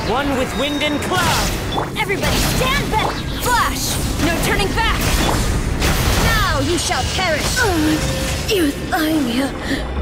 One with wind and cloud! Everybody stand back! Flash! No turning back! Now you shall perish! Euthymia.